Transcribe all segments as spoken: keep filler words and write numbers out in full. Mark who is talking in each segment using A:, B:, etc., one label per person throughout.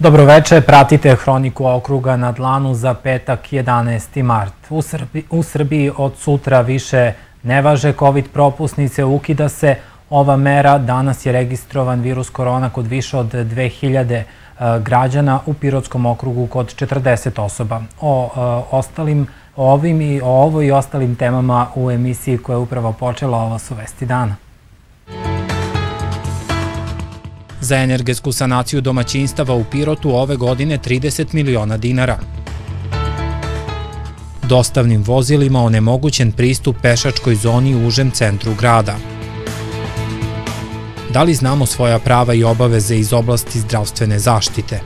A: Dobroveče, pratite Hroniku okruga na dlanu za petak jedanaesti mart. U Srbiji, u Srbiji od sutra više ne važe kovid propusnice, ukida se ova mera. Danas je registrovan virus korona kod više od dve hiljade građana, u Pirotskom okrugu kod četrdeset osoba. O ostalim, o ovim i o ovoj i ostalim temama u emisiji koja je upravo počela, ovo su vesti dana. Za energetsku sanaciju domaćinstava u Pirotu ove godine trideset miliona dinara. Dostavnim vozilima onemogućen pristup pešačkoj zoni u užem centru grada. Da li znamo svoja prava i obaveze iz oblasti zdravstvene zaštite?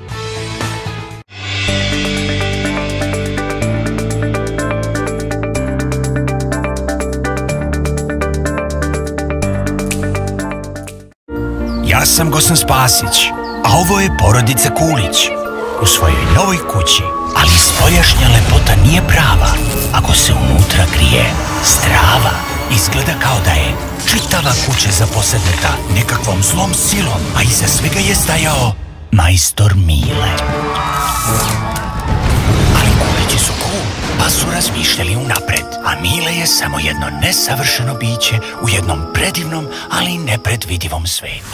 B: Ja sam Gosan Spasić, a ovo je porodica Kulić. U svojoj novoj kući, ali spoljašnja lepota nije prava ako se unutra krije strava. Izgleda kao da je čitava kuća zaposedneta nekakvom zlom silom, a iza svega je stajao majstor Mile. Ali Kulići su cool, pa su razmišljali unapred, a Mile je samo jedno nesavršeno biće u jednom predivnom, ali nepredvidivom svetu.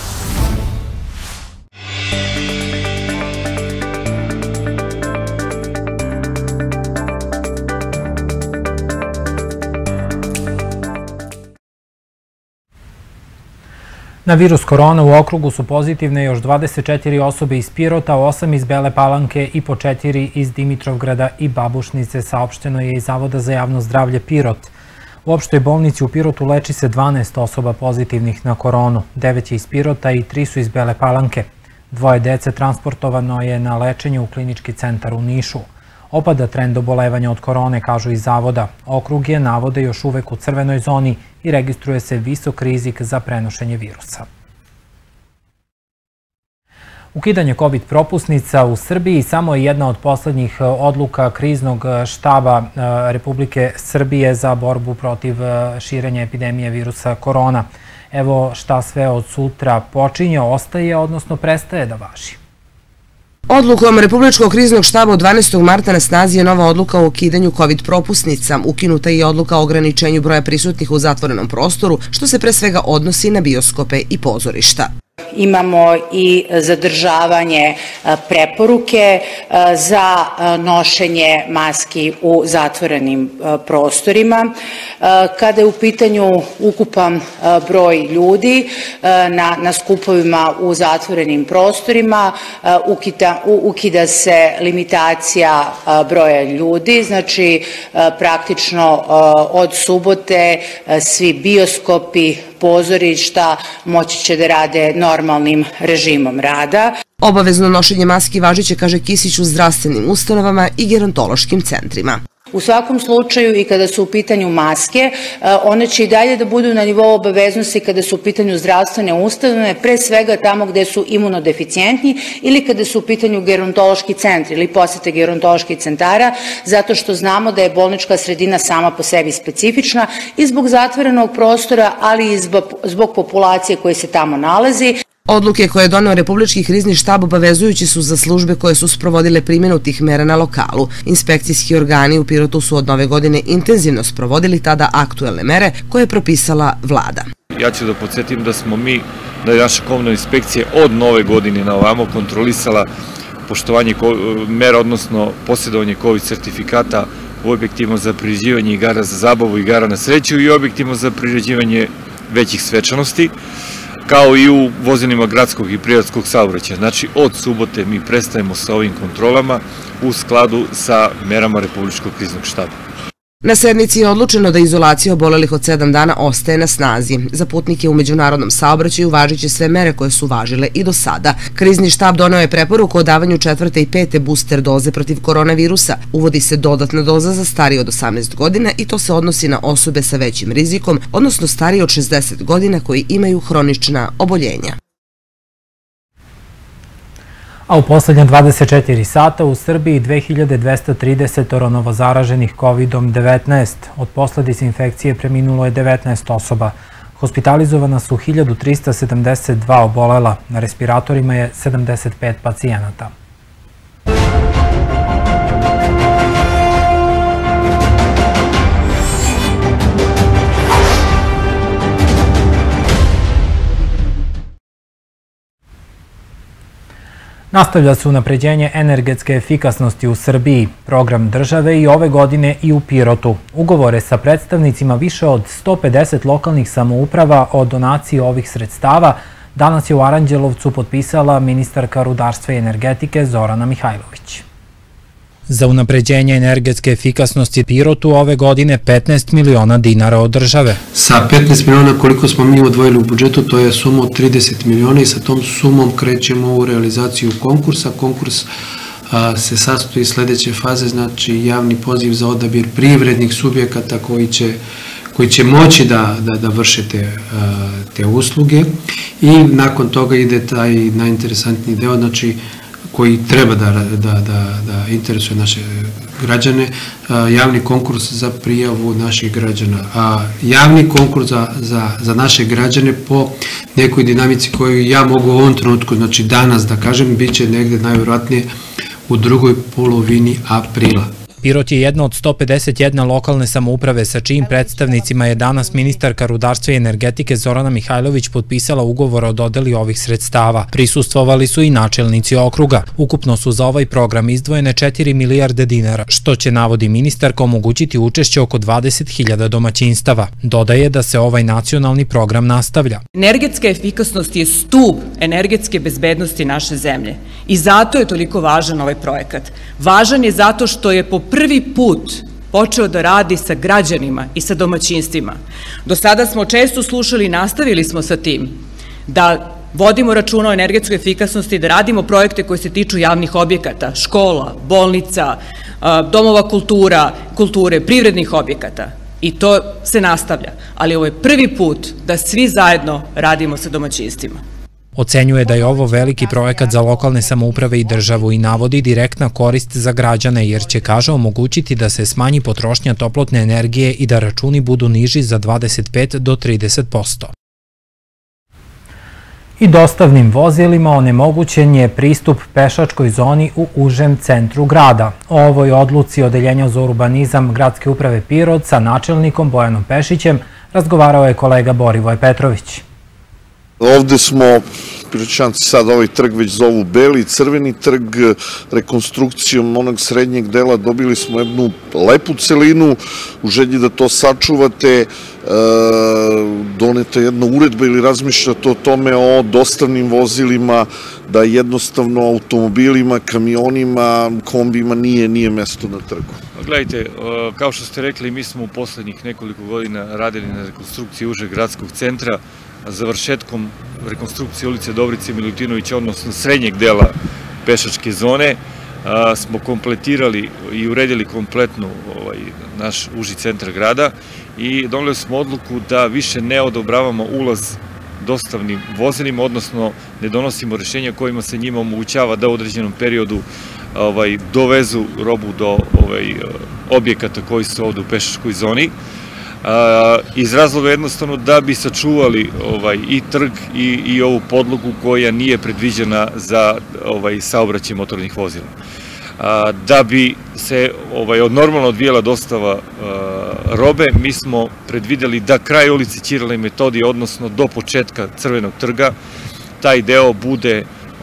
A: Na virus korona u okrugu su pozitivne još dvadeset četiri osobe iz Pirota, osam iz Bele Palanke i po četiri iz Dimitrovgrada i Babušnice, saopšteno je iz Zavoda za javno zdravlje Pirot. U opštoj bolnici u Pirotu leči se dvanaest osoba pozitivnih na koronu, devet je iz Pirota i tri su iz Bele Palanke. Dvoje dece transportovano je na lečenje u klinički centar u Nišu. Opada trend obolevanja od korone, kažu iz Zavoda. Okrug je, navode, još uvek u crvenoj zoni i registruje se visok rizik za prenošenje virusa. Ukidanje kovid propusnica u Srbiji samo je jedna od poslednjih odluka kriznog štaba Republike Srbije za borbu protiv širenja epidemije virusa korona. Evo šta sve od sutra počinje, ostaje, odnosno prestaje da važi.
C: Odlukom Republičkog kriznog štaba od dvanaestog marta na snazi je nova odluka o ukidanju kovid propusnica. Ukinuta je i odluka o ograničenju broja prisutnih u zatvorenom prostoru, što se pre svega odnosi na bioskope i pozorišta.
D: Imamo i zadržavanje preporuke za nošenje maski u zatvorenim prostorima. Kada je u pitanju ukupan broj ljudi na, na skupovima u zatvorenim prostorima, ukida, ukida se limitacija broja ljudi, znači praktično od subote svi bioskopi, pozorišta moći će da rade normalnim režimom rada.
C: Obavezno nošenje maski važiće, kaže Kisić, u zdravstvenim ustanovama i gerontološkim centrima.
D: U svakom slučaju i kada su u pitanju maske, one će i dalje da budu na nivou obaveznosti kada su u pitanju zdravstvene ustanove, pre svega tamo gde su imunodeficijentni ili kada su u pitanju gerontološki centri ili posete gerontoloških centara, zato što znamo da je bolnička sredina sama po sebi specifična i zbog zatvorenog prostora, ali i zbog, zbog populacije koje se tamo nalazi.
C: Odluke koje je doneo Republički krizni štab obavezujući su za službe koje su sprovodile primjenu tih mera na lokalu. Inspekcijski organi u Pirotu su od nove godine intenzivno sprovodili tada aktuelne mere koje je propisala vlada.
E: Ja ću da podsjetim da smo mi, da je naša komunalna inspekcija od nove godine na ovamo kontrolisala poštovanje mera, odnosno posjedovanje kovid sertifikata u objektivima za priređivanje igara za zabavu, igara na sreću i objektivima za priređivanje većih svečanosti, kao i u vozilima gradskog i prigradskog saobraćaja. Znači, od subote mi prestajemo sa ovim kontrolama u skladu sa merama Republičkog kriznog štaba.
C: Na sednici je odlučeno da izolacija obolelih od sedam dana ostaje na snazi. Za putnike u međunarodnom saobraćaju važiće sve mere koje su važile i do sada. Krizni štab doneo je preporuku o davanju četvrte i pete booster doze protiv koronavirusa. Uvodi se dodatna doza za starije od osamnaest godina i to se odnosi na osobe sa većim rizikom, odnosno starije od šezdeset godina koji imaju hronična oboljenja.
A: A u poslednja dvadeset četiri sata u Srbiji dve hiljade dvesta trideset novozaraženih kovidom devetnaest. Od posledica infekcije preminulo je devetnaest osoba. Hospitalizovana su hiljadu trista sedamdeset dva obolela, na respiratorima je sedamdeset pet pacijenata. Nastavlja se unapređenje energetske efikasnosti u Srbiji, program države i ove godine i u Pirotu. Ugovore sa predstavnicima više od sto pedeset lokalnih samouprava o donaciji ovih sredstava danas je u Aranđelovcu potpisala ministarka rudarstva i energetike Zorana Mihajlović. Za unapređenje energetske efikasnosti Pirotu ove godine petnaest miliona dinara od države.
F: Sa petnaest miliona koliko smo mi odvojili u budžetu, to je suma od trideset miliona i sa tom sumom krećemo u realizaciju konkursa. Konkurs se sastoji iz sledeće faze, znači javni poziv za odabir privrednih subjekata koji će koji će moći da, da, da vrše te, te usluge i nakon toga ide taj najinteresantniji deo, znači koji treba da, da, da, da interesuje naše građane, javni konkurs za prijavu naših građana. A javni konkurs za, za, za naše građane po nekoj dinamici koju ja mogu u ovom trenutku, znači danas da kažem, bit će negde najvjerojatnije u drugoj polovini aprila.
A: Pirot je jedna od sto pedeset jedne lokalne samouprave sa čijim predstavnicima je danas ministarka rudarstva i energetike Zorana Mihajlović potpisala ugovor o dodeli ovih sredstava. Prisustvovali su i načelnici okruga. Ukupno su za ovaj program izdvojene četiri milijarde dinara, što će, navodi ministarka, omogućiti učešće oko dvadeset hiljada domaćinstava. Dodaje da se ovaj nacionalni program nastavlja.
G: Energetska efikasnost je stub energetske bezbednosti naše zemlje i zato je toliko važan ovaj projekat. Važan je zato što je po prvi put počeo da radi sa građanima i sa domaćinstvima. Do sada smo često slušali i nastavili smo sa tim da vodimo računa o energetskoj efikasnosti, da radimo projekte koji se tiču javnih objekata, škola, bolnica, domova kultura, kulture, privrednih objekata. I to se nastavlja. Ali ovo je prvi put da svi zajedno radimo sa domaćinstvima.
A: Ocenjuje da je ovo veliki projekat za lokalne samouprave i državu i navodi direktna korist za građane, jer će, kaže, omogućiti da se smanji potrošnja toplotne energije i da računi budu niži za dvadeset pet do trideset posto. I dostavnim vozilima onemogućen je pristup pešačkoj zoni u užem centru grada. O ovoj odluci Odeljenja za urbanizam Gradske uprave Pirot sa načelnikom Bojanom Pešićem razgovarao je kolega Borivoje Petrović.
H: Ovde smo, Piroćanci sad ovaj trg već zovu Beli, Crveni trg, rekonstrukcijom onog srednjeg dela dobili smo jednu lepu celinu, u želji da to sačuvate, doneta jedna uredba ili razmišljate o tome o dostavnim vozilima, da jednostavno automobilima, kamionima, kombima nije, nije mesto na trgu.
E: Gledajte, kao što ste rekli, mi smo u poslednjih nekoliko godina radili na rekonstrukciji užeg gradskog centra, završetkom rekonstrukcije ulice Dobrice Milutinovića, odnosno srednjeg dela pešačke zone, smo kompletirali i uredili kompletno naš uži centar grada i doneli smo odluku da više ne odobravamo ulaz dostavnim vozilima, odnosno ne donosimo rešenja kojima se njima omogućava da u određenom periodu dovezu robu do objekata koji su ovde u pešačkoj zoni, iz razloga jednostavno da bi sačuvali i trg i ovu podlogu koja nije predviđena za saobraćaj motornih vozila. Da bi se normalno odvijela dostava robe, mi smo predvideli da kraj ulice Ćirila i Metodija, odnosno do početka Crvenog trga, taj deo bude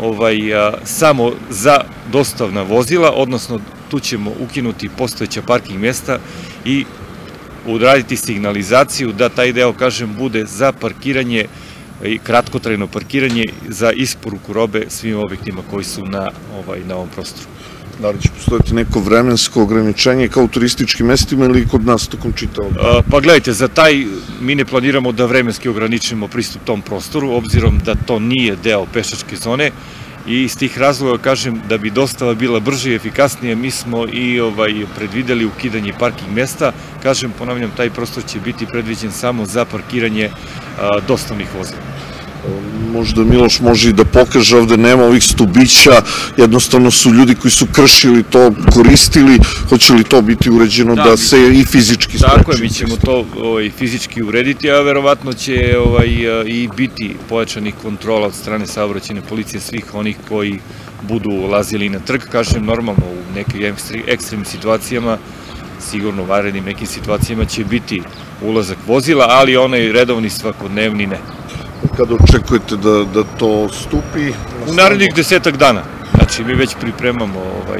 E: samo za dostavna vozila, odnosno tu ćemo ukinuti postojeća parking mesta i uraditi signalizaciju da taj deo, kažem, bude za parkiranje i kratkotrajno parkiranje za isporuku robe svim objektima koji su na ovom prostoru.
H: Da li će postojati neko vremensko ograničenje kao u turističkim mestima ili kod nas tokom čitavog?
E: Pa gledajte, za taj mi ne planiramo da vremenski ograničimo pristup tom prostoru, obzirom da to nije deo pešačke zone i iz tih razloga, kažem, da bi dostava bila brže i efikasnije, mi smo i predvideli ukidanje parking mesta. Kažem, ponavljam, taj prostor će biti predviđen samo za parkiranje dostavnih vozila.
H: Možda Miloš može i da pokaže, ovde nema ovih stubića, jednostavno su ljudi koji su kršili to koristili, hoće li to biti uređeno da se i fizički spreči?
E: Tako je, mi ćemo to fizički urediti, a verovatno će i biti pojačanih kontrola od strane saobraćajne policije svih onih koji budu ulazili na trg. Kažem, normalno u nekim ekstremnim situacijama, sigurno u vanrednim nekim situacijama će biti ulazak vozila, ali onaj redovni svakodnevni ne.
H: Kada očekujete da to stupi?
E: U narednih desetak dana. Znači, mi već pripremamo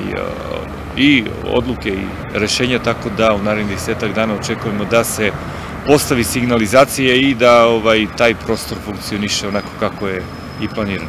E: i odluke i rešenja, tako da u narednih desetak dana očekujemo da se postavi signalizacija i da taj prostor funkcioniše onako kako je i planirano.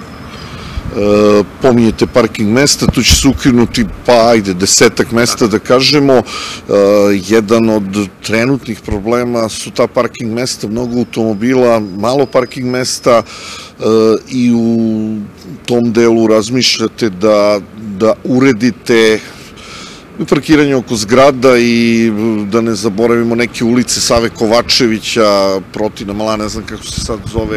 H: Pominjete parking mesta, tu će se ukinuti, pa ajde, desetak mesta da kažemo. Jedan od trenutnih problema su ta parking mesta, mnogo automobila, malo parking mesta i u tom delu razmišljate da uredite parkiranje oko zgrada i da ne zaboravimo neke ulice Save Kovačevića, Protina Mala, ne znam kako se sad zove,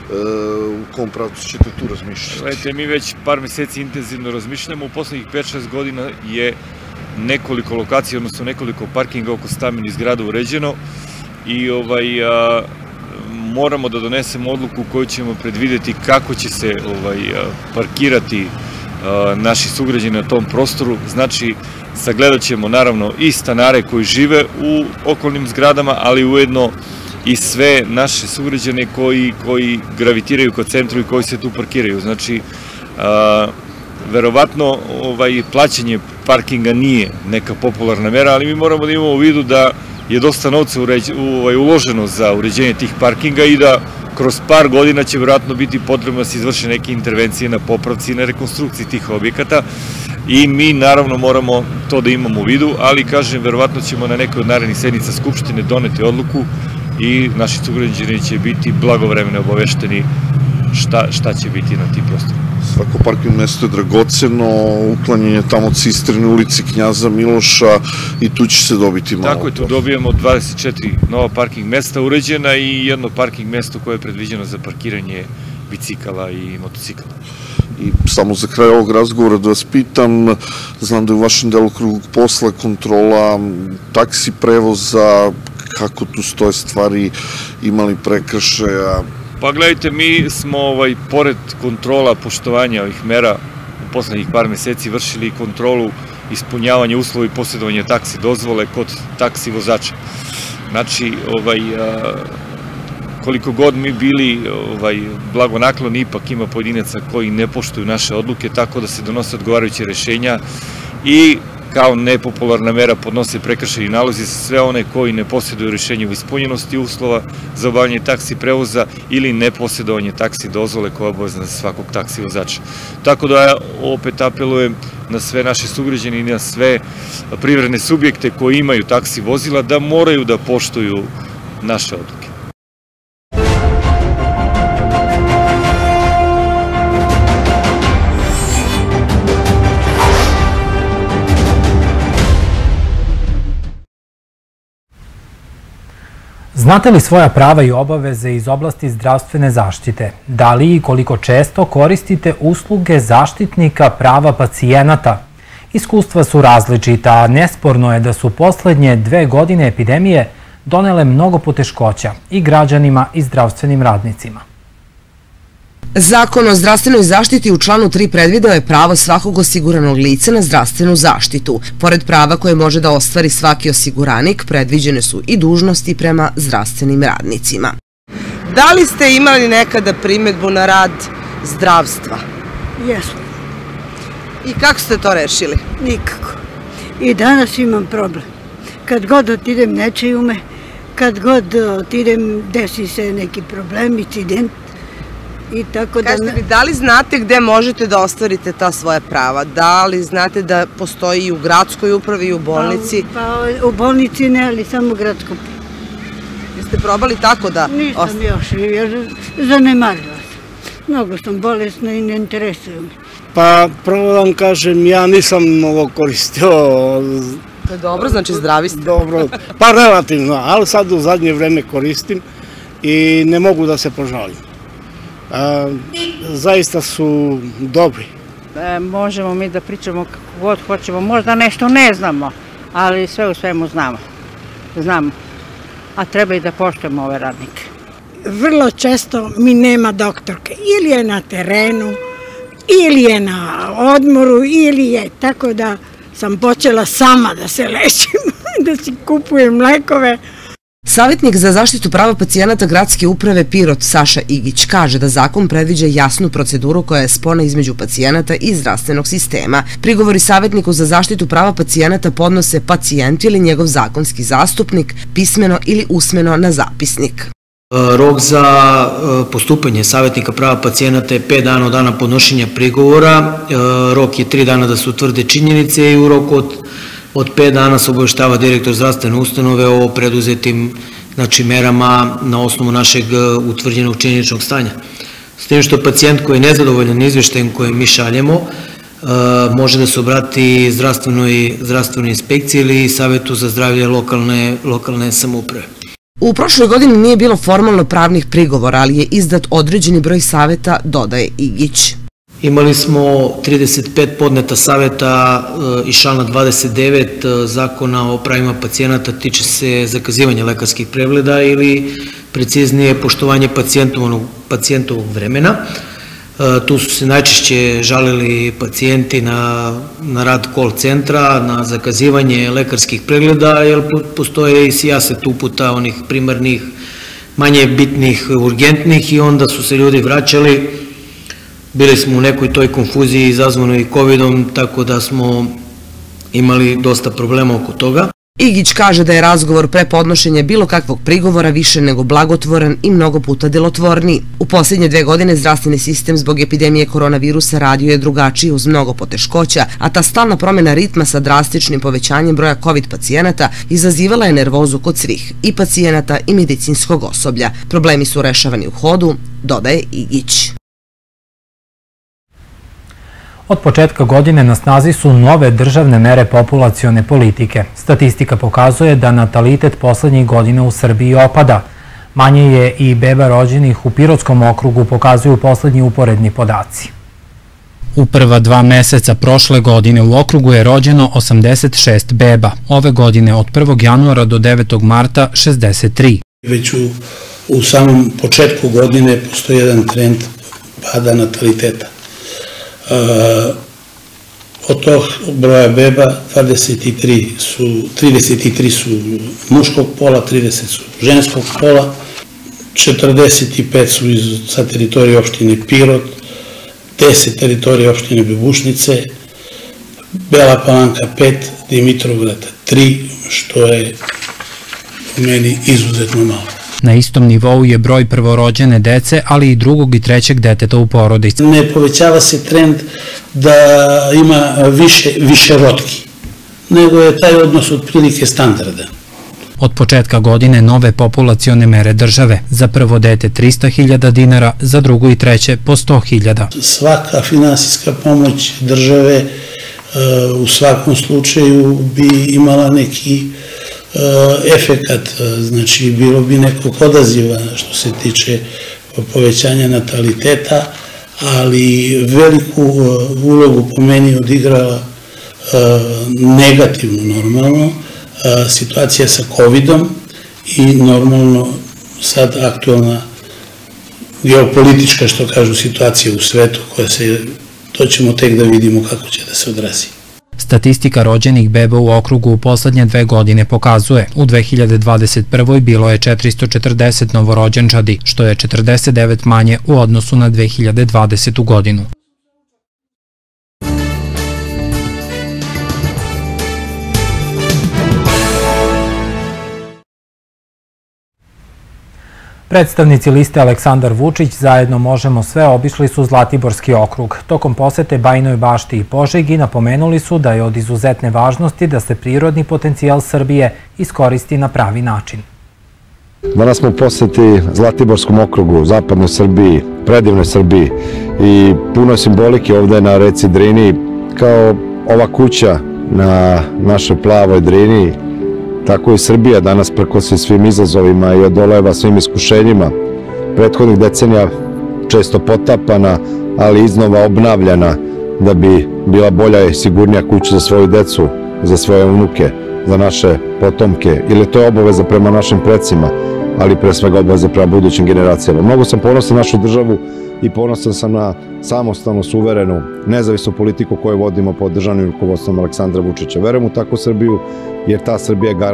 H: u kom pravcu ćete tu razmišljati?
E: Gledajte, mi već par meseci intenzivno razmišljamo. U poslednjih pet šest godina je nekoliko lokacija, odnosno nekoliko parkinga oko stambenih zgrada uređeno i moramo da donesemo odluku koju ćemo predvideti kako će se parkirati naši sugrađani na tom prostoru. Znači, sagledat ćemo naravno i stanare koji žive u okolnim zgradama, ali ujedno i sve naše sugrađane koji gravitiraju ka centru i koji se tu parkiraju. Znači, verovatno plaćanje parkinga nije neka popularna mera, ali mi moramo da imamo u vidu da je dosta novca uloženo za uređenje tih parkinga i da kroz par godina će verovatno biti potrebno da se izvrše neke intervencije na popravci i na rekonstrukciji tih objekata i mi naravno moramo to da imamo u vidu, ali kažem, verovatno ćemo na nekoj od narednih sednica Skupštine doneti odluku i naši sugrađani će biti blagovremeno obavešteni šta će biti na tim prostorima.
H: Svako parking mesto je dragoceno, uklanjanje tamo Cistrine, ulici Knjaza Miloša i tu će se dobiti malo.
E: Tako je, tu dobijemo dvadeset četiri nova parking mesta uređena i jedno parking mesto koje je predviđeno za parkiranje bicikala i motocikala.
H: I samo za kraj ovog razgovora da vas pitam, znam da je u vašem delokrugu posla kontrola taksi prevoza, kako tu stoje stvari, imali prekršaja?
E: Pa gledajte, mi smo pored kontrola poštovanja ovih mera u poslednjih par meseci vršili kontrolu ispunjavanja uslova i posjedovanja taksi dozvole kod taksi vozača. Znači, koliko god mi bili blagonakloni, ipak ima pojedinaca koji ne poštuju naše odluke, tako da se donose odgovarajuće rešenja i kao nepopularna mera podnose prekršajni nalozi za sve one koji ne posjeduju rešenje o ispunjenosti uslova za obavljanje taksi prevoza ili neposjedovanje taksi dozvole koja je obavezna za svakog taksi vozača. Tako da ja opet apelujem na sve naše sugrađane i na sve privredne subjekte koji imaju taksi vozila da moraju da poštuju naše odluke.
A: Znate li svoja prava i obaveze iz oblasti zdravstvene zaštite? Da li i koliko često koristite usluge zaštitnika prava pacijenata? Iskustva su različita, a nesporno je da su poslednje dve godine epidemije donele mnogo poteškoća i građanima i zdravstvenim radnicima.
C: Zakon o zdravstvenoj zaštiti u članu tri predvideo je pravo svakog osiguranog lica na zdravstvenu zaštitu. Pored prava koje može da ostvari svaki osiguranik, predviđene su i dužnosti prema zdravstvenim radnicima.
I: Da li ste imali nekada primedbu na rad zdravstva?
J: Jesmo.
I: I kako ste to rešili?
J: Nikako. I danas imam problem. Kad god otidem ne čuju me, kad god otidem desi se neki problem, incident.
I: Kažete mi, da li znate gde možete da ostvarite ta svoja prava? Da li znate da postoji i u gradskoj upravi i u bolnici?
J: Pa u bolnici ne, ali samo u gradskoj upravi.
I: Jeste probali tako da...
J: Nisam još, jer zanemarila sam. Mnogo sam bolesna i ne interesuju me.
K: Pa prvo da vam kažem, ja nisam ovo koristio...
I: To je dobro, znači zdravi ste.
K: Dobro, pa relativno, ali sad u zadnje vreme koristim i ne mogu da se požalim. Zaista su dobri.
L: Možemo mi da pričamo kako god hoćemo, možda nešto ne znamo, ali sve u svemu znamo. Znamo, a treba i da poštujemo ove radnike.
J: Vrlo često mi nema doktorke, ili je na terenu, ili je na odmoru, ili je, tako da sam počela sama da se lečim, da si kupujem lekove.
C: Savjetnik za zaštitu prava pacijenata Gradske uprave Pirot Saša Igić kaže da zakon predviđa jasnu proceduru koja je spona između pacijenata i zdravstvenog sistema. Prigovori savjetniku za zaštitu prava pacijenata podnose pacijent ili njegov zakonski zastupnik pismeno ili usmeno na zapisnik.
M: Rok za postupanje savjetnika prava pacijenata je pet dana od dana podnošenja prigovora, rok je tri dana da se utvrde činjenice i u roku od Od pet dana se obaveštava direktor zdravstvene ustanove o preduzetim merama na osnovu našeg utvrđenog činjeničnog stanja. S tim što pacijent koji je nezadovoljan izveštajem koje mi šaljemo može da se obrati zdravstvenoj inspekciji ili savjetu za zdravlje lokalne samouprave.
C: U prošloj godini nije bilo formalno pravnih prigovora, ali je izdat određeni broj savjeta, dodaje Igić.
M: Imali smo trideset pet podneta savjeta iz člana dvadeset devet zakona o pravima pacijenata, tiče se zakazivanja lekarskih pregleda ili preciznije poštovanje pacijentovog vremena. Tu su se najčešće žalili pacijenti na rad call centra, na zakazivanje lekarskih pregleda, jer postoje i sijaset uputa onih primarnih, manje bitnih, urgentnih i onda su se ljudi vraćali. Bili smo u nekoj toj konfuziji izazvanoj kovidom, tako da smo imali dosta problema oko toga.
C: Igić kaže da je razgovor pre podnošenja bilo kakvog prigovora više nego blagotvoran i mnogo puta delotvorniji. U posljednje dve godine zdravstveni sistem zbog epidemije koronavirusa radio je drugačiji uz mnogo poteškoća, a ta stalna promjena ritma sa drastičnim povećanjem broja COVID pacijenata izazivala je nervozu kod svih, i pacijenata i medicinskog osoblja. Problemi su rešavani u hodu, dodaje Igić.
A: Od početka godine na snazi su nove državne mere populacione politike. Statistika pokazuje da natalitet poslednjih godina u Srbiji opada. Manje je i beba rođenih u Pirotskom okrugu, pokazuju poslednji uporedni podaci. U prva dva meseca prošle godine u okrugu je rođeno osamdeset šest beba. Ove godine od prvog januara do devetog marta šezdeset tri.
N: Već u samom početku godine postoji jedan trend pada nataliteta. Od tog broja beba trideset tri su muškog pola, trideset su ženskog pola, četrdeset pet su sa teritorije opštine Pirot, deset teritorije opštine Babušnice, Bela Palanka pet, Dimitrovgrad tri, što je u meni izuzetno malo.
A: Na istom nivou je broj prvorođene dece, ali i drugog i trećeg deteta u porodici.
N: Ne povećava se trend da ima više rotki, nego je taj odnos otprilike standardan.
A: Od početka godine nove populacione mere države. Za prvo dete trista hiljada dinara, za drugo i treće po sto hiljada.
N: Svaka finansijska pomoć države u svakom slučaju bi imala neki efekat, znači bilo bi nekog odaziva što se tiče povećanja nataliteta, ali veliku ulogu po meni odigrala negativno normalno situacija sa covidom i normalno sad aktualna geopolitička, što kažu, situacija u svetu koja se, to ćemo tek da vidimo kako će da se odrazi.
A: Statistika rođenih beba u okrugu u poslednje dve godine pokazuje. U dve hiljade dvadeset prvoj bilo je četiristo četrdeset novorođenčadi, što je četrdeset devet manje u odnosu na dve hiljade dvadesetu godinu. Predstavnici liste Aleksandar Vučić zajedno možemo sve obišli su Zlatiborski okrug. Tokom posete Bajinoj Bašti i Požegi napomenuli su da je od izuzetne važnosti da se prirodni potencijal Srbije iskoristi na pravi način.
O: Danas smo u poseti Zlatiborskom okrugu, zapadnoj Srbiji, predivnoj Srbiji i puno simbolike ovde na reci Drini, kao ova kuća na našoj plavoj Drini. Tako i Srbija danas prkosi svim izazovima i odoleva svim iskušenjima. Prethodnih decenija često potapana, ali iznova obnavljana da bi bila bolja i sigurnija kuća za svoju decu, za svoje unuke, za naše potomke. Ili to je obaveza prema našim predsima, ali pre svega obaveza prema budućim generacijama. Mnogo sam ponosan na našu državu i ponosan sam na samostalnu, suverenu, nezavisnu politiku koju vodimo pod državnim rukovodstvom Aleksandra Vučića. Verujem u takvu Srbiju, jer ta Srbija je garant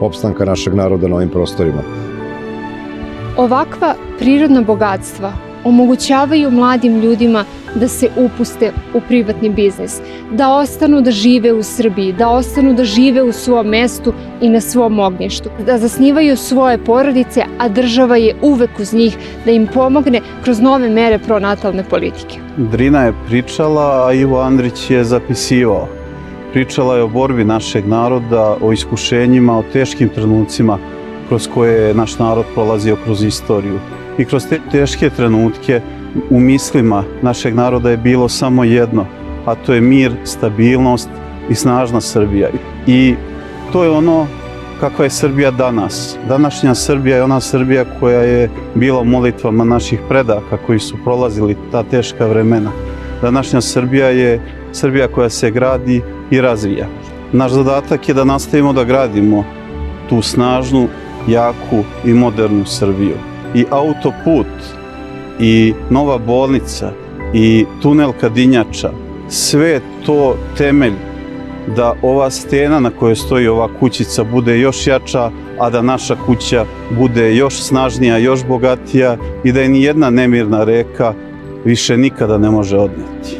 O: opstanka našeg naroda na ovim prostorima.
P: Ovakva prirodna bogatstva omogućavaju mladim ljudima da se upuste u privatni biznis, da ostanu da žive u Srbiji, da ostanu da žive u svom mestu i na svom ognjištu, da zasnivaju svoje porodice, a država je uvek uz njih da im pomogne kroz nove mere pronatalne politike.
Q: Drina je pričala, a Ivo Andrić je zapisivao. Pričala je o borbi našeg naroda, o iskušenjima, o teškim trenucima kroz koje je naš narod prolazio kroz istoriju. I kroz te teške trenutke u mislima našeg naroda je bilo samo jedno, a to je mir, stabilnost i snažna Srbija. I to je ono kakva je Srbija danas. Današnja Srbija je ona Srbija koja je bila u molitvama naših predaka koji su prolazili ta teška vremena. Današnja Srbija je Srbija koja se gradi i razvija. Naš zadatak je da nastavimo da gradimo tu snažnu, jaku i modernu Srbiju. I autoput, i nova bolnica, i tunel Kadinjača, sve je to temelj da ova stena na kojoj stoji ova kućica bude još jača, a da naša kuća bude još snažnija, još bogatija i da je ni jedna nemirna reka više nikada ne može odneti.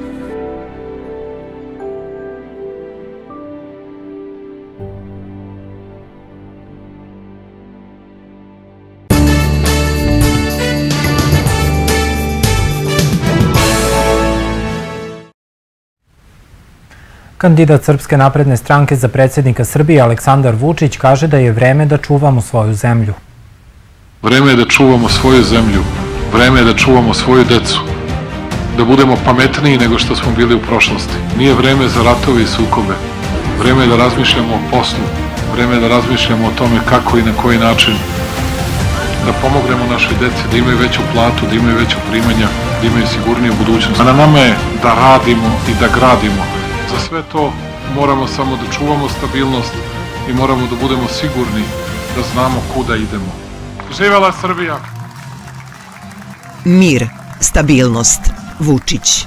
A: Kandidat Srpske napredne stranke za predsjednika Srbije Aleksandar Vučić kaže da je vreme da čuvamo svoju zemlju.
R: Vreme je da čuvamo svoju zemlju, vreme je da čuvamo svoju decu, da budemo pametniji nego što smo bili u prošlosti. Nije vreme za ratove i sukobe, vreme je da razmišljamo o poslu, vreme je da razmišljamo o tome kako i na koji način da pomognemo našoj deci, da imaju veću platu, da imaju veća primanja, da imaju sigurniju budućnost. A na nama je da radimo i da gradimo. Za sve to moramo samo da čuvamo stabilnost i moramo da budemo sigurni da znamo kuda idemo. Živela Srbija!
S: Mir, stabilnost, Vučić.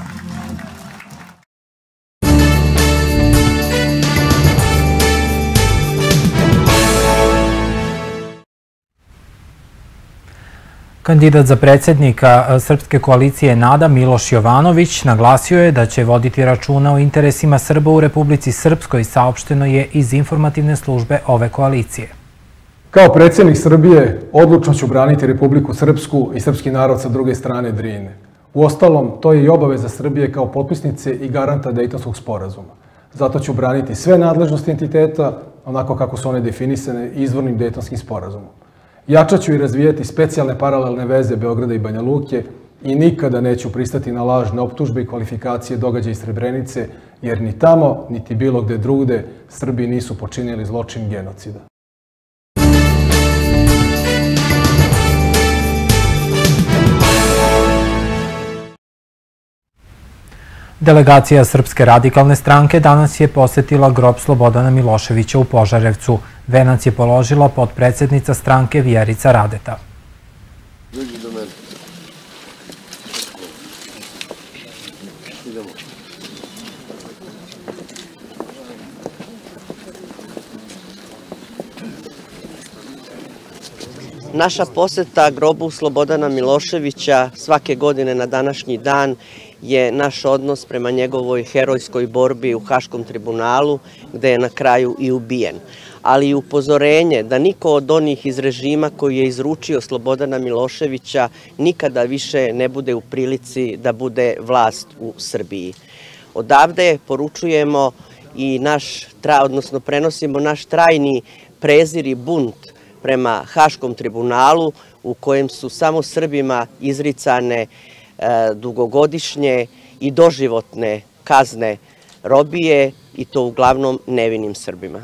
A: Kandidat za predsjednika Srpske koalicije NADA Miloš Jovanović naglasio je da će voditi računa o interesima Srba u Republici Srpskoj, saopšteno je iz informativne službe ove koalicije.
T: Kao predsjednik Srbije odlučno ću braniti Republiku Srpsku i srpski narod sa druge strane Drine. Uostalom, to je i obaveza Srbije kao potpisnice i garanta Dejtonskog sporazuma. Zato ću braniti sve nadležnosti entiteta, onako kako su one definisane izvornim Dejtonskim sporazumom. Jačat ću i razvijati specijalne paralelne veze Beograda i Banja Luke i nikada neću pristati na lažne optužbe i kvalifikacije događaja iz Srebrenice, jer ni tamo, niti bilo gde drugde, Srbi nisu počinili zločin genocida.
A: Delegacija Srpske radikalne stranke danas je posetila grob Slobodana Miloševića u Požarevcu. Venac je položila potpredsjednica stranke Vjerica Radeta.
U: Naša poseta grobu Slobodana Miloševića svake godine na današnji dan je naš odnos prema njegovoj herojskoj borbi u Haškom tribunalu, gde je na kraju i ubijen. Ali i upozorenje da niko od onih iz režima koji je izručio Slobodana Miloševića nikada više ne bude u prilici da bude vlast u Srbiji. Odavde poručujemo i naš, odnosno prenosimo naš trajni prezir i bunt prema Haškom tribunalu u kojem su samo Srbima izricane dugogodišnje i doživotne kazne robije i to uglavnom nevinim Srbima.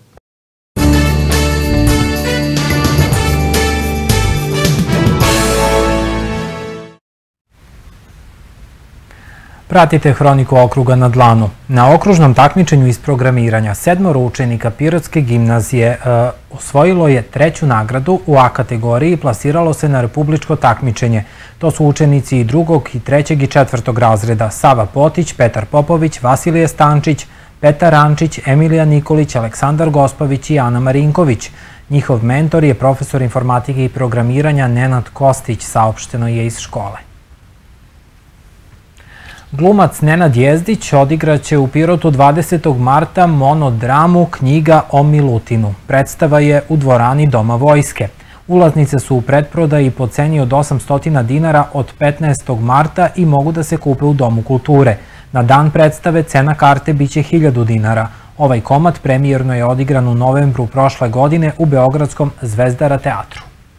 A: Pratite Hroniku okruga na dlanu. Na okružnom takmičenju iz programiranja sedmoro učenika Pirotske gimnazije osvojilo je treću nagradu u A kategoriji i plasiralo se na republičko takmičenje. To su učenici i drugog, i trećeg i četvrtog razreda Sava Potić, Petar Popović, Vasilije Stančić, Petar Rančić, Emilija Nikolić, Aleksandar Gospavić i Ana Marinković. Njihov mentor je profesor informatike i programiranja Nenad Kostić, saopšteno je iz škole. Glumac Nenad Jezdić odigraće u Pirotu dvadesetog marta monodramu Knjiga o Milutinu. Predstava je u dvorani Doma vojske. Ulaznice su u pretprodaji po ceni od osamsto dinara od petnaestog marta i mogu da se kupe u Domu kulture. Na dan predstave cena karte biće hiljadu dinara. Ovaj komad premijerno je odigran u novembru prošle godine u Beogradskom Zvezdara teatru.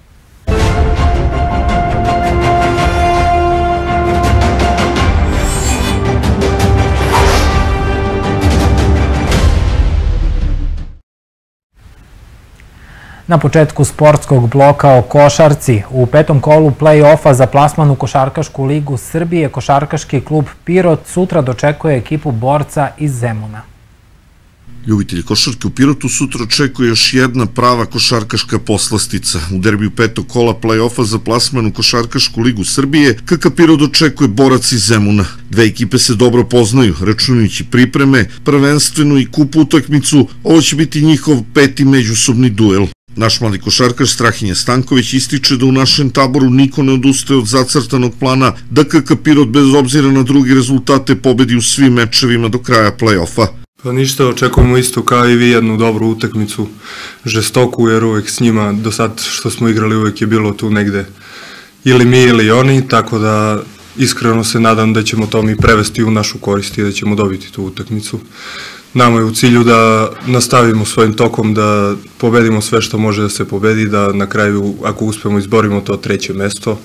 A: Na početku sportskog bloka o košarci, u petom kolu play-offa za plasman u Košarkašku ligu Srbije, košarkaški klub Pirot sutra dočekuje ekipu Borca iz Zemuna.
H: Ljubitelji košarke u Pirotu sutra očekuje još jedna prava košarkaška poslastica. U derbiju petog kola play-offa za plasman u Košarkašku ligu Srbije, K K Pirot očekuje Borac iz Zemuna. Dve ekipe se dobro poznaju, računajući pripreme, prvenstvenu i kup utakmicu, ovo će biti njihov peti međusobni duel. Naš mladi košarkaš Strahinja Stanković ističe da u našem taboru niko ne odustaje od zacrtanog plana da K K Pirot bez obzira na drugi rezultate pobedi u svim mečevima do kraja play-offa.
B: Pa ništa, očekujemo isto kao i vi jednu dobru utakmicu, žestoku, jer uvek s njima do sad što smo igrali uvek je bilo tu negde ili mi ili oni, tako da iskreno se nadam da ćemo to mi prevesti u našu korist i da ćemo dobiti tu utakmicu. Nama je u cilju da nastavimo svojim tokom, da pobedimo sve što može da se pobedi, da na kraju, ako uspemo, izborimo to treće mesto.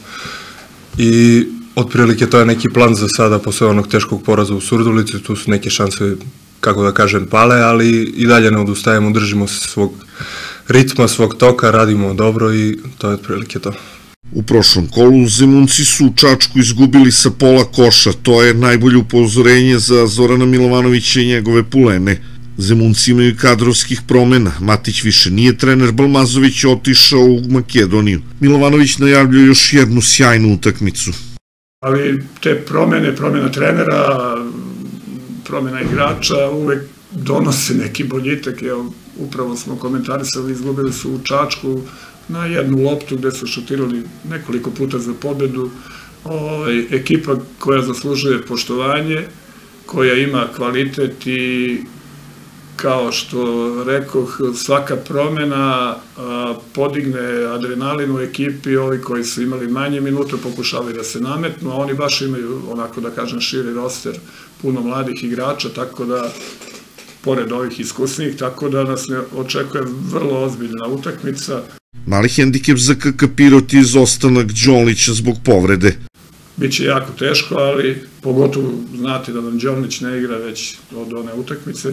B: I otprilike to je neki plan za sada, posle onog teškog poraza u Surdulici, tu su neke šanse, kako da kažem, pale, ali i dalje ne odustajemo, držimo se svog ritma, svog toka, radimo dobro i to je otprilike to.
H: U prošlom kolu Zemunci su u Čačku izgubili sa pola koša, to je najbolje upozorenje za Zorana Milovanovića i njegove pulene. Zemunci imaju kadrovskih promena, Matić više nije trener, Balmazović je otišao u Makedoniju. Milovanović najavljuje još jednu sjajnu utakmicu.
V: Ali te promene, promena trenera, promena igrača uvek donose neki boljitak. Evo, upravo smo komentarisali, izgubili su u Čačku na jednu loptu gde su šutirali nekoliko puta za pobedu. Ekipa koja zaslužuje poštovanje, koja ima kvalitet i kao što rekoh, svaka promena podigne adrenalin u ekipi, ovi koji su imali manje minuta pokušavaju da se nametnu, a oni baš imaju, onako da kažem, širi roster, puno mladih igrača, tako da, pored ovih iskusnih, tako da nas očekuje vrlo ozbiljna utakmica.
H: Mali hendikep za K K Pirot je izostanak Đonlića zbog povrede.
V: Biće jako teško, ali pogotovo znate da nam Đonlić ne igra već od one utakmice.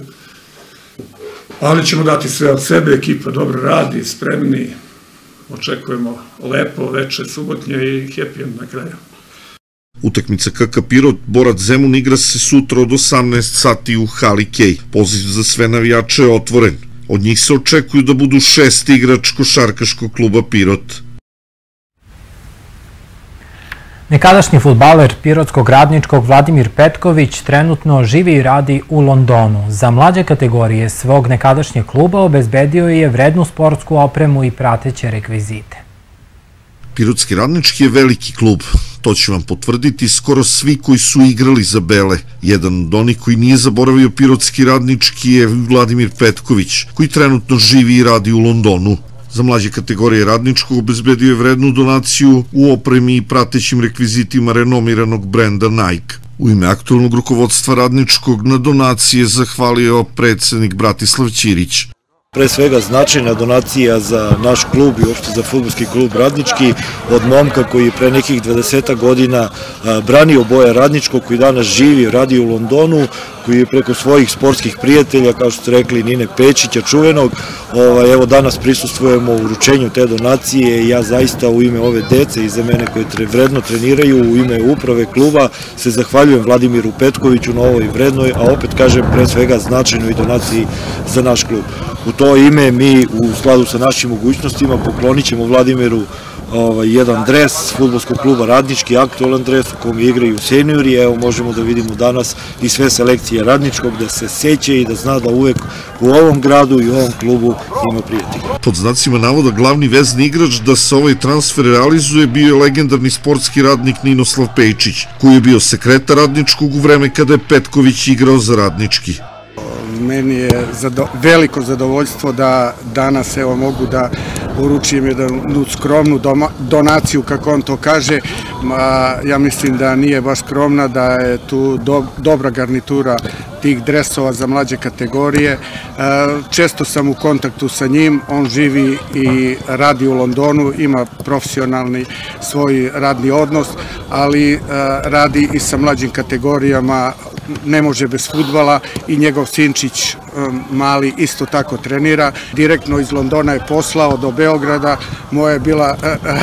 V: Ali ćemo dati sve od sebe, ekipa dobro radi, spremni, očekujemo lepo veče subotnje i happy end na kraju.
H: Utakmica K K Pirot Borac Zemun igra se sutra od osamnaest sati u hali Kej. Poziv za sve navijače je otvoren. Od njih se očekuju da budu šest igrač košarkaškog kluba Pirot.
A: Nekadašnji fudbaler pirotskog Radničkog Vladimir Petković trenutno živi i radi u Londonu. Za mlađe kategorije svog nekadašnjeg kluba obezbedio je vrednu sportsku opremu i prateće rekvizite.
H: Pirotski Radnički je veliki klub, to će vam potvrditi skoro svi koji su igrali za Bele. Jedan od onih koji nije zaboravio Pirotski Radnički je Vladimir Petković, koji trenutno živi i radi u Londonu. Za mlađe kategorije Radničkog obezbedio je vrednu donaciju u opremi i pratećim rekvizitima renomiranog brenda Nike. U ime aktualnog rukovodstva Radničkog na donacije zahvalio predsednik Bratislav Ćirić.
W: Pre svega značajna donacija za naš klub i uopšte za fudbalski klub Radnički od momka koji je pre nekih dvadeset godina branio boje Radničkog, koji danas živi, radi u Londonu, koji je preko svojih sportskih prijatelja, kao što ste rekli, Nine Pečića, čuvenog, evo danas prisustvujemo u uručenju te donacije i ja zaista u ime ove dece i za mene koje vredno treniraju, u ime uprave kluba se zahvaljujem Vladimiru Petkoviću na ovoj vrednoj, a opet kažem pre svega značajnoj donaciji za naš klub. U to ime mi u skladu sa našim mogućnostima poklonit ćemo Vladimiru jedan dres fudbalskog kluba Radnički, aktualan dres u kom igraju seniori. Evo možemo da vidimo danas i sve selekcije Radničkog, da se seće i da zna da uvek u ovom gradu i u ovom klubu ima prijatelja.
D: Pod znacima navoda glavni vezni igrač da se ovaj transfer realizuje bio je legendarni sportski radnik Ninoslav Pejčić, koji je bio sekretar Radničkog u vreme kada je Petković igrao za Radnički.
K: Meni je veliko zadovoljstvo da danas evo mogu da uručim jednu skromnu donaciju, kako on to kaže. Ja mislim da nije baš skromna, da je tu dobra garnitura tih dresova za mlađe kategorije. Često sam u kontaktu sa njim, on živi i radi u Londonu, ima profesionalni svoj radni odnos, ali radi i sa mlađim kategorijama, ne može bez fudbala, i njegov sinčić mali isto tako trenira. Direktno iz Londona je poslao do Beograda, moja je bila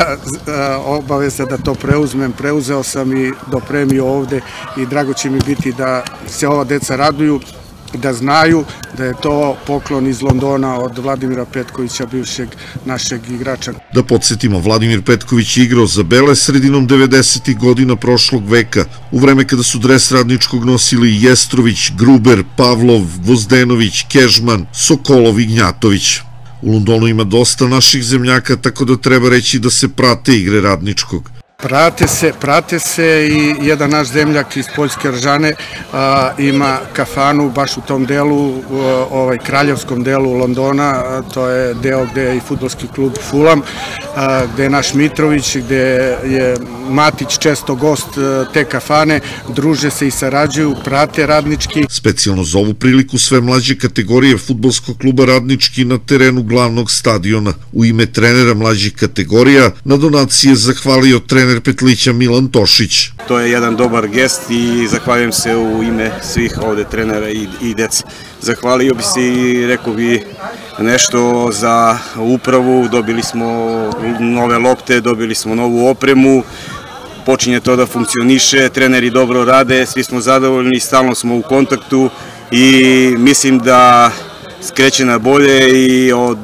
K: obaveza da to preuzmem, preuzeo sam i dopremio ovde i drago će mi biti da se ova deca raduju, da znaju da je to poklon iz Londona od Vladimira Petkovića, bivšeg našeg igrača.
D: Da podsjetimo, Vladimir Petković je igrao za Bele sredinom devedesetih godina prošlog veka, u vreme kada su dres Radničkog nosili Jestrović, Gruber, Pavlov, Gvozdenović, Kežman, Sokolov i Gnjatović. U Londonu ima dosta naših zemljaka, tako da treba reći da se prate igre Radničkog.
K: Prate se, prate se i jedan naš zemljak iz Poljske Ržane ima kafanu baš u tom delu, ovaj kraljevskom delu Londona, to je deo gde je i fudbalski klub Fulham, gde je naš Mitrović, gde je Matić često gost te kafane, druže se i sarađuju, prate Radnički.
D: Specijalno za ovu priliku sve mlađe kategorije fudbalskog kluba Radnički na terenu glavnog stadiona. U ime trenera mlađih kategorija na donacije zahvalio trener Petlića Milan Tošić.
F: To je jedan dobar gest i zahvaljujem se u ime svih ovde trenera i deca. Zahvalio bi se i rekao bi nešto za upravu, dobili smo nove lopte, dobili smo novu opremu, počinje to da funkcioniše, treneri dobro rade, svi smo zadovoljni, stalno smo u kontaktu i mislim da skreće na bolje i od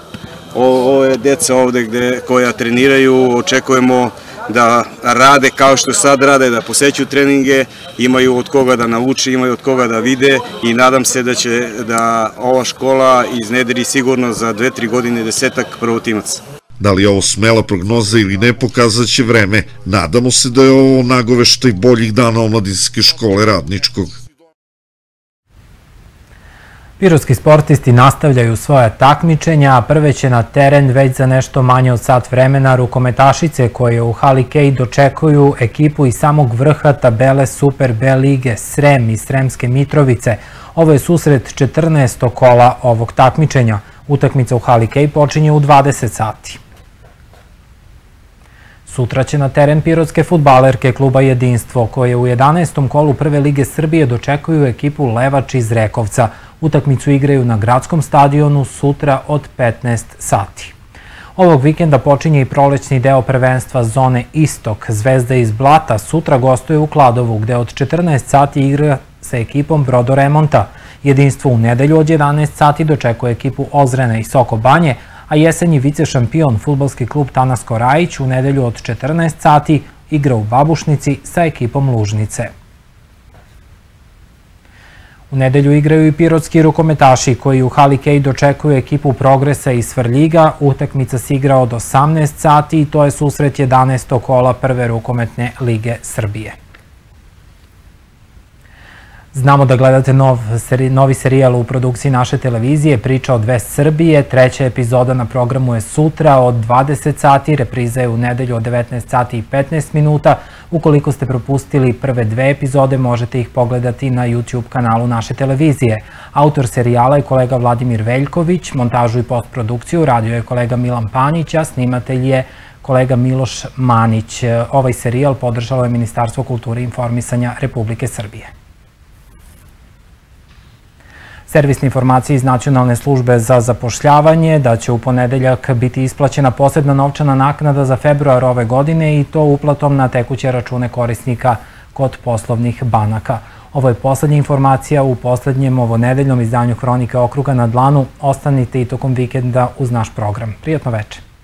F: ove deca ovde koja treniraju očekujemo da rade kao što sad rade, da posećuju treninge, imaju od koga da nauče, imaju od koga da vide i nadam se da će da ova škola iznedri sigurno za dve, tri godine desetak prvotimaca.
D: Da li je ovo smela prognoza ili ne, pokazat će vreme. Nadamo se da je ovo nagoveštaj boljih dana omladinske škole Radničkog.
A: Pirotski sportisti nastavljaju svoje takmičenja, a prve će na teren već za nešto manje od sat vremena rukometašice koje u hali Kej dočekuju ekipu iz samog vrha tabele Super B lige Srem i Sremske Mitrovice. Ovo je susret četrnaestog kola ovog takmičenja. Utakmica u hali Kej počinje u dvadeset sati. Sutra će na teren pirotske fudbalerke kluba Jedinstvo, koje u jedanaestom kolu Prve lige Srbije dočekuju ekipu Levač iz Rekovca. Utakmicu igraju na gradskom stadionu sutra od petnaest sati. Ovog vikenda počinje i prolećni deo prvenstva zone Istok. Zvezda iz Blata sutra gostuje u Kladovu, gde od četrnaest sati igra sa ekipom Brodoremonta. Jedinstvo u nedelju od jedanaest sati dočekuje ekipu Ozrena i Soko Banje, a jesenji vicešampion fudbalski klub Tanasko Rajić u nedelju od četrnaest sati igra u Babušnici sa ekipom Lužnice. U nedelju igraju i pirotski rukometaši koji u hali Kej dočekuju ekipu Progresa iz Svrljiga. Utakmica se igra od osamnaest sati i to je susret jedanaestog kola Prve rukometne lige Srbije. Znamo da gledate novi serijal u produkciji naše televizije, Priča od Vest Srbije. Treća epizoda na programu je sutra od dvadeset sati, repriza je u nedelju od devetnaest sati i petnaest minuta. Ukoliko ste propustili prve dve epizode, možete ih pogledati na YouTube kanalu naše televizije. Autor serijala je kolega Vladimir Veljković, montažu i postprodukciju radio je kolega Milan Panić, a snimatelj je kolega Miloš Manić. Ovaj serijal podržalo je Ministarstvo kulture i informisanja Republike Srbije. Servisne informacije iz Nacionalne službe za zapošljavanje da će u ponedeljak biti isplaćena posebna novčana naknada za februar ove godine i to uplatom na tekuće račune korisnika kod poslovnih banaka. Ovo je poslednja informacija u poslednjem ovonedeljnom izdanju Hronike okruga na dlanu. Ostanite i tokom vikenda uz naš program. Prijatno večer.